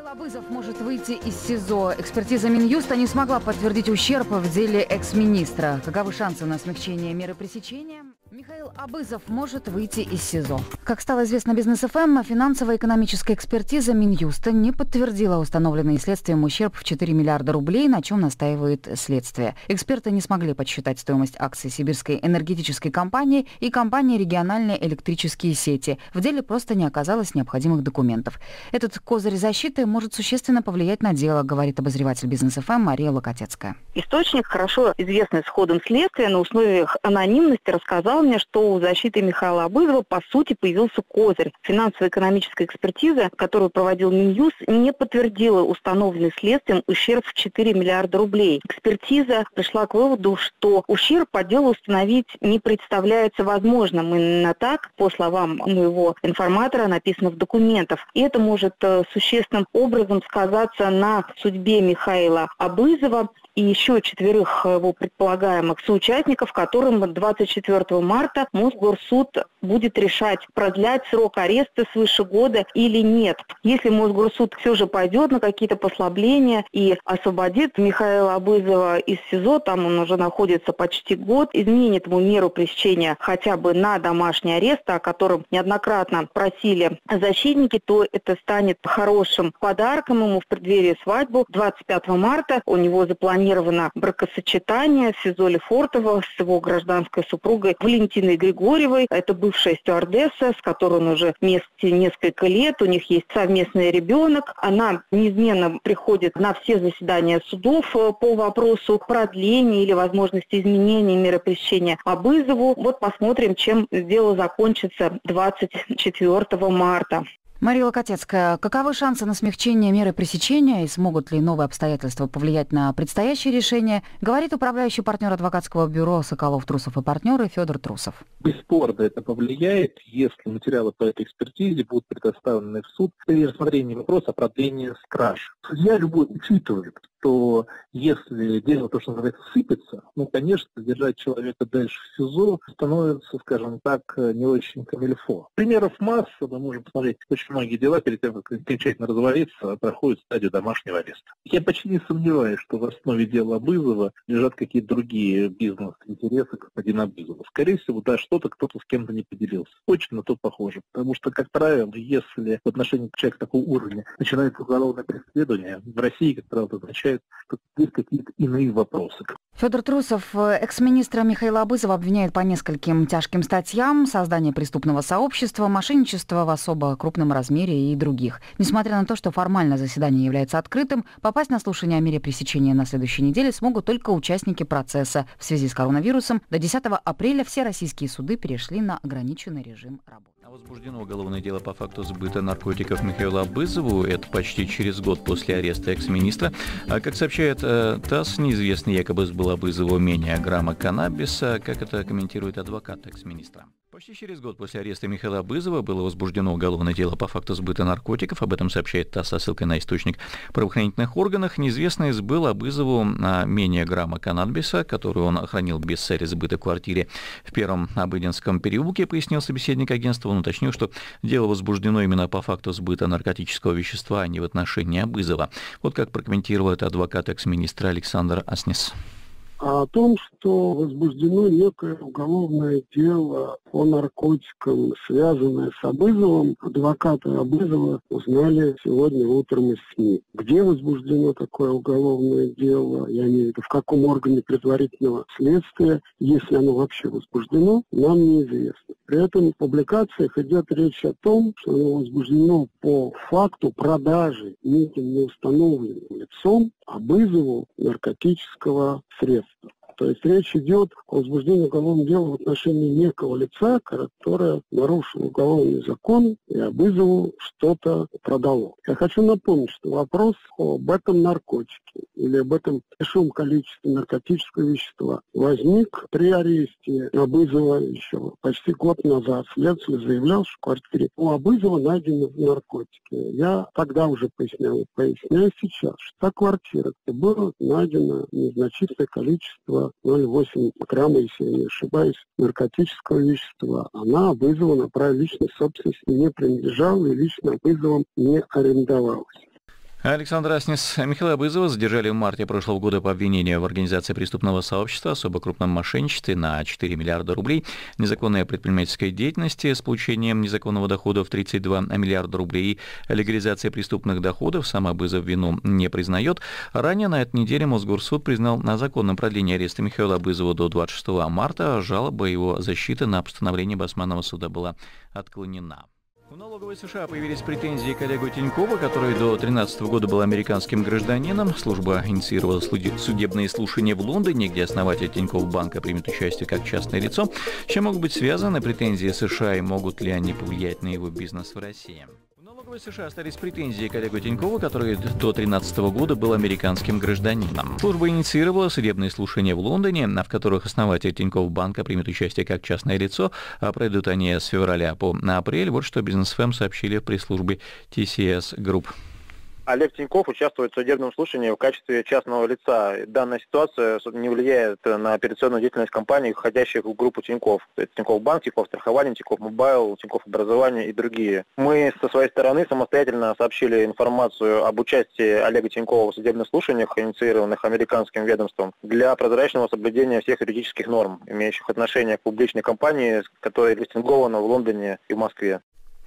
Михаил Абызов может выйти из СИЗО. Экспертиза Минюста не смогла подтвердить ущерб в деле экс-министра. Каковы шансы на смягчение меры пресечения? Михаил Абызов может выйти из СИЗО. Как стало известно Бизнес ФМ, финансово-экономическая экспертиза Минюста не подтвердила установленный следствием ущерб в 4 миллиарда рублей, на чем настаивает следствие. Эксперты не смогли подсчитать стоимость акций Сибирской энергетической компании и компании «Региональные электрические сети». В деле просто не оказалось необходимых документов. Этот козырь защиты может существенно повлиять на дело, говорит обозреватель Бизнес ФМ Мария Локотецкая. Источник, хорошо известный с ходом следствия, на условиях анонимности рассказал мне, что у защиты Михаила Абызова по сути появился козырь. Финансово-экономическая экспертиза, которую проводил Минюст, не подтвердила установленный следствием ущерб в 4 миллиарда рублей. Экспертиза пришла к выводу, что ущерб по делу установить не представляется возможным. Именно так, по словам моего информатора, написано в документах. И это может существенным образом сказаться на судьбе Михаила Абызова и еще 4 его предполагаемых соучастников, которым 24 марта Мосгорсуд будет решать, продлять срок ареста свыше года или нет. Если Мосгорсуд все же пойдет на какие-то послабления и освободит Михаила Абызова из СИЗО, там он уже находится почти год, изменит ему меру пресечения хотя бы на домашний арест, о котором неоднократно просили защитники, то это станет хорошим подарком ему в преддверии свадьбы. 25 марта у него запланировано бракосочетание в СИЗО Лефортово с его гражданской супругой Валентиной Григорьевой. Это бывшая стюардесса, с которой он уже вместе несколько лет. У них есть совместный ребенок. Она неизменно приходит на все заседания судов по вопросу продления или возможности изменения меры пресечения Абызову. Вот посмотрим, чем дело закончится 24 марта. Мария Локотецкая, каковы шансы на смягчение меры пресечения и смогут ли новые обстоятельства повлиять на предстоящее решение, говорит управляющий партнер адвокатского бюро «Соколов, Трусов и партнеры» Федор Трусов. Бесспорно это повлияет, если материалы по этой экспертизе будут предоставлены в суд при рассмотрении вопроса о продлении стражи. Судья любой учитывает, что если дело, то, что называется, сыпется, конечно, держать человека дальше в СИЗО становится, скажем так, не очень камильфо. Примеров масса, мы можем посмотреть, очень многие дела перед тем, как окончательно развалиться, проходят стадию домашнего ареста. Я почти не сомневаюсь, что в основе дела Абызова лежат какие-то другие бизнес-интересы господина Абызова. Скорее всего, да, что-то кто-то с кем-то не поделился. Очень на то похоже. Потому что, как правило, если в отношении человека такого уровня начинается уголовное преследование, в России, как правило, означает, что есть какие-то иные вопросы. Федор Трусов, экс-министра Михаила Абызова, обвиняет по нескольким тяжким статьям: создание преступного сообщества, мошенничество в особо крупном размере и других. Несмотря на то, что формально заседание является открытым, попасть на слушание о мере пресечения на следующей неделе смогут только участники процесса. В связи с коронавирусом до 10 апреля все российские суды перешли на ограниченный режим работы. Возбуждено уголовное дело по факту сбыта наркотиков Михаилу Абызову. Это почти через год после ареста экс-министра. А как сообщает ТАСС, неизвестно якобы сбыл Абызову менее грамма каннабиса. Как это комментирует адвокат экс-министра? Почти через год после ареста Михаила Абызова было возбуждено уголовное дело по факту сбыта наркотиков. Об этом сообщает ТАСС со ссылкой на источник в правоохранительных органах. Неизвестный сбыл Абызову менее грамма каннабиса, который он хранил без цели сбыта в квартире в Первом Обыденском переулке, пояснил собеседник агентства. Он уточнил, что дело возбуждено именно по факту сбыта наркотического вещества, а не в отношении Абызова. Вот как прокомментировал это адвокат экс-министра Александр Аснес. О том, что возбуждено некое уголовное дело по наркотикам, связанное с Абызовым, адвокаты Абызова узнали сегодня утром из СМИ. Где возбуждено такое уголовное дело, я имею в виду, в каком органе предварительного следствия, если оно вообще возбуждено, нам неизвестно. При этом в публикациях идет речь о том, что оно возбуждено по факту продажи неким неустановленным лицом Абызову наркотического средства. То есть речь идет о возбуждении уголовного дела в отношении некого лица, которое нарушило уголовный закон и Абызову что-то продало. Я хочу напомнить, что вопрос об этом наркотике или об этом большом количестве наркотического вещества возник при аресте Абызова еще почти год назад. Следователь заявлял, что в квартире у Абызова найдены наркотики. Я тогда уже поясняю сейчас, что та квартира, где было найдено незначительное количество 0,8 грамма, если я не ошибаюсь, наркотического вещества. Она Абызова на праве личной собственности не принадлежала и лично Абызовым не арендовалась. Александр Аснис. Михаила Абызова задержали в марте прошлого года по обвинению в организации преступного сообщества, особо крупном мошенничестве на 4 миллиарда рублей, незаконной предпринимательской деятельности с получением незаконного дохода в 32 миллиарда рублей, легализация преступных доходов. Сам Абызов вину не признает. Ранее на этой неделе Мосгорсуд признал на законном продлении ареста Михаила Абызова до 26 марта. Жалоба его защиты на постановление Басманного суда была отклонена. В налоговой США появились претензии к Олегу Тинькову, который до 2013 года был американским гражданином. Служба инициировала судебные слушания в Лондоне, где основатель Тинькофф банка примет участие как частное лицо. С чем могут быть связаны претензии США и могут ли они повлиять на его бизнес в России? В налоговой США остались претензии к Олегу Тинькову, который до 2013 года был американским гражданином. Служба инициировала судебные слушания в Лондоне, в которых основатель Тинькофф банка примет участие как частное лицо. Пройдут они с февраля по апрель. Вот что Business FM сообщили в пресс-службе TCS Group. Олег Тинькофф участвует в судебном слушании в качестве частного лица. Данная ситуация не влияет на операционную деятельность компаний, входящих в группу Тинькофф. Это Тинькофф Банк, Тинькофф Страхование, Тинькофф Мобайл, Тинькофф Образование и другие. Мы со своей стороны самостоятельно сообщили информацию об участии Олега Тинькова в судебных слушаниях, инициированных американским ведомством, для прозрачного соблюдения всех юридических норм, имеющих отношение к публичной компании, которая листингована в Лондоне и в Москве.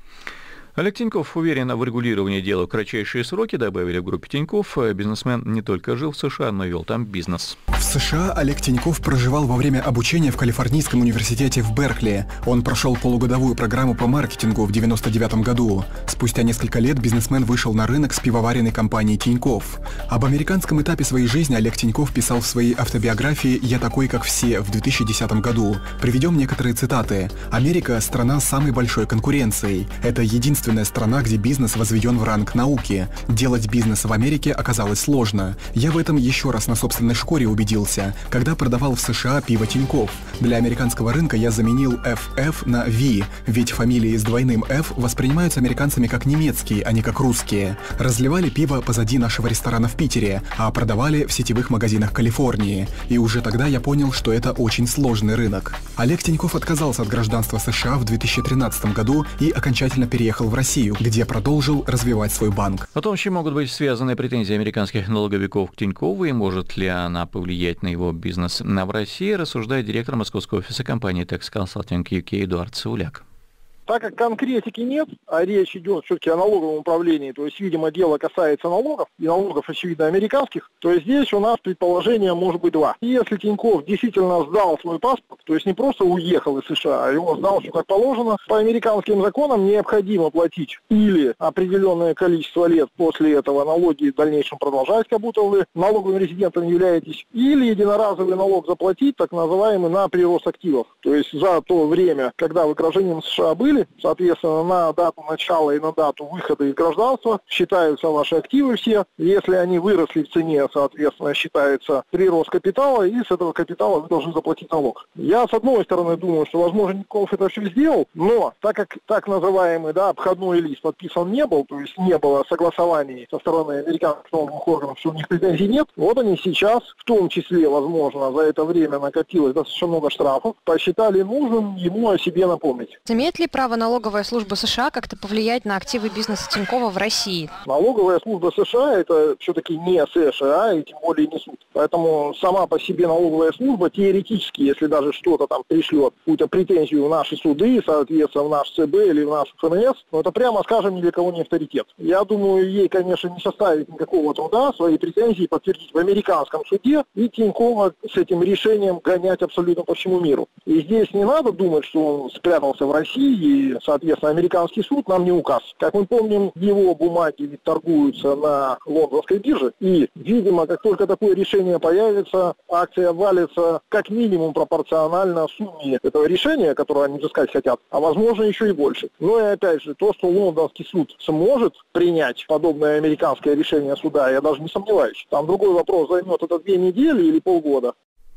Олег Тинькофф уверен в регулировании дела в кратчайшие сроки, добавили в группе Тинькофф. Бизнесмен не только жил в США, но и вел там бизнес. В США Олег Тинькофф проживал во время обучения в Калифорнийском университете в Беркли. Он прошел полугодовую программу по маркетингу в 1999 году. Спустя несколько лет бизнесмен вышел на рынок с пивоваренной компанией Тинькофф. Об американском этапе своей жизни Олег Тинькофф писал в своей автобиографии «Я такой, как все» в 2010 году. Приведем некоторые цитаты. «Америка – страна с самой большой конкуренцией. Это единственная страна, где бизнес возведен в ранг науки. Делать бизнес в Америке оказалось сложно. Я в этом еще раз на собственной шкуре убедился, когда продавал в США пиво Тинькофф. Для американского рынка я заменил FF на V, ведь фамилии с двойным F воспринимаются американцами как немецкие, а не как русские. Разливали пиво позади нашего ресторана в Питере, а продавали в сетевых магазинах Калифорнии. И уже тогда я понял, что это очень сложный рынок». Олег Тинькофф отказался от гражданства США в 2013 году и окончательно переехал в Россию, где продолжил развивать свой банк. О том, с чем могут быть связаны претензии американских налоговиков к Тинькову и может ли она повлиять на его бизнес в России, рассуждает директор московского офиса компании Tax Consulting UK Эдуард Цауляк. Так как конкретики нет, а речь идет все-таки о налоговом управлении, то есть, видимо, дело касается налогов, и налогов, очевидно, американских, то здесь у нас предположение может быть два. Если Тинькофф действительно сдал свой паспорт, то есть не просто уехал из США, а его сдал все как положено, по американским законам необходимо платить или определенное количество лет после этого налоги в дальнейшем продолжать, как будто вы налоговым резидентом являетесь, или единоразовый налог заплатить, так называемый, на прирост активов. То есть за то время, когда вы гражданином США были, соответственно, на дату начала и на дату выхода из гражданства считаются ваши активы все. Если они выросли в цене, соответственно, считается прирост капитала, и с этого капитала вы должны заплатить налог. Я, с одной стороны, думаю, что, возможно, Тинькофф это все сделал, но так как так называемый обходной лист подписан не был, то есть не было согласований со стороны американских налоговых органов, что у них претензий нет, вот они сейчас, в том числе, возможно, за это время накопилось достаточно много штрафов, посчитали нужным ему о себе напомнить. Имеет ли право налоговая служба США как-то повлиять на активы бизнеса Тинькова в России? Налоговая служба США это все-таки не США и тем более не суд. Поэтому сама по себе налоговая служба теоретически, если даже что-то там пришлет, какую-то претензию в наши суды, соответственно, в наш ЦБ или в наш ФНС, ну это прямо скажем ни для кого не авторитет. Я думаю, ей, конечно, не составит никакого труда свои претензии подтвердить в американском суде и Тинькова с этим решением гонять абсолютно по всему миру. И здесь не надо думать, что он спрятался в России и, соответственно, американский суд нам не указ. Как мы помним, его бумаги ведь торгуются на лондонской бирже, и, видимо, как только такое решение появится, акция валится как минимум пропорционально сумме этого решения, которое они взыскать хотят, а возможно еще и больше. Но и опять же, то, что лондонский суд сможет принять подобное американское решение суда, я даже не сомневаюсь. Там другой вопрос, займет это 2 недели или полгода.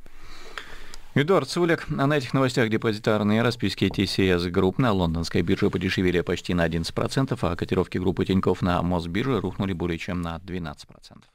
Эдуард Цауляк. А на этих новостях депозитарные расписки TCS Group на лондонской бирже подешевели почти на 11%, а котировки группы Тинькофф на Мосбирже рухнули более чем на 12%.